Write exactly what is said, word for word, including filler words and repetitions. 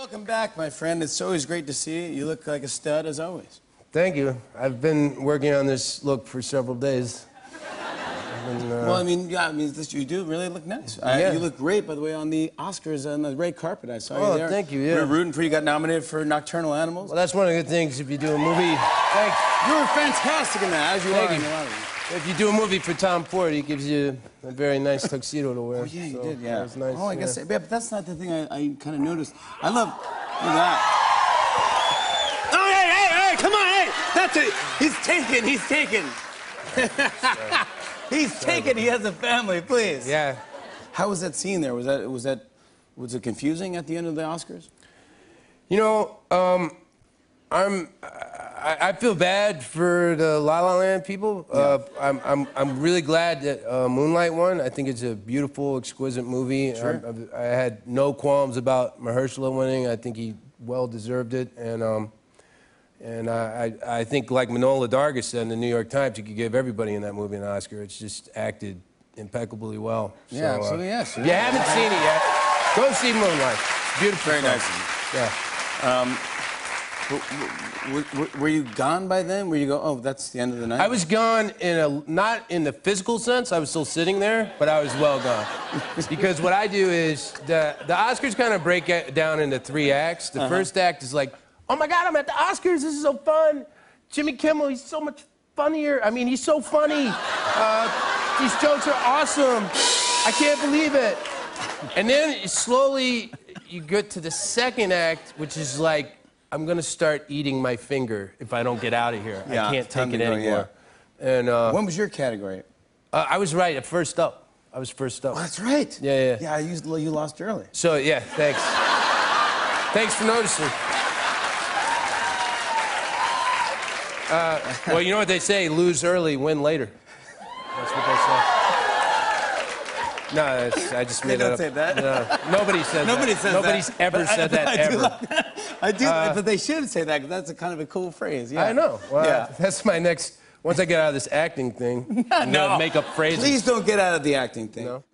welcome back, my friend. It's always great to see you. You look like a stud, as always. Thank you. I've been working on this look for several days. Been, uh... Well, I mean, yeah, I mean, this, you do really look nice. Uh, yeah. You look great, by the way, on the Oscars on the red carpet. I saw oh, you there. thank you, yeah. We were rooting for you. You got nominated for Nocturnal Animals. Well, that's one of the good things if you do a movie. Thanks. You were fantastic in that, as you Thank are you. in a lot of them. If you do a movie for Tom Ford, he gives you a very nice tuxedo to wear. Oh, yeah, you so did, yeah. That was nice, oh, I guess, yeah. yeah, but that's not the thing I, I kind of noticed. I love, look at that. Oh, hey, hey, hey, come on, hey. That's it. He's taken, he's taken. He's taken, he has a family, please. Yeah. How was that scene there? Was that, was that, was it confusing at the end of the Oscars? You know, um, I'm, I, I feel bad for the La La Land people. Yeah. Uh, I'm, I'm, I'm really glad that uh, Moonlight won. I think it's a beautiful, exquisite movie. Sure. I, I had no qualms about Mahershala winning. I think he well deserved it. And, um, and I, I, I think, like Manohla Dargis said in the New York Times, you could give everybody in that movie an Oscar. It's just acted impeccably well. Yeah, so, absolutely, uh, yes. If you haven't seen it yet, go see Moonlight. It's beautiful. Very nice. Yeah. Um, were, were, were you gone by then? Were you go, oh, that's the end of the night? I was gone in a, not in the physical sense, I was still sitting there, but I was well gone. Because what I do is, the, the Oscars kind of break it down into three acts. The uh-huh. first act is like, oh my God, I'm at the Oscars, this is so fun. Jimmy Kimmel, he's so much funnier. I mean, he's so funny. Uh, these jokes are awesome. I can't believe it. And then slowly you get to the second act, which is like, I'm gonna start eating my finger if I don't get out of here. Yeah, I can't take it go, anymore. Yeah. And uh, when was your category? Uh, I was right at first up. I was first up. Oh, that's right. Yeah, yeah. Yeah, you, you lost early. So yeah, thanks. Thanks for noticing. Uh, well, you know what they say: lose early, win later. That's what they say. No, that's, I just They made don't that up. say that. No, nobody says Nobody that. says Nobody's that. ever But said I, that I ever. Do like that. I do, Uh, but they should say that because that's a kind of a cool phrase. Yeah. I know. Well, yeah. That's my next. Once I get out of this acting thing, I'm no. gonna make up phrases. Please don't get out of the acting thing. No.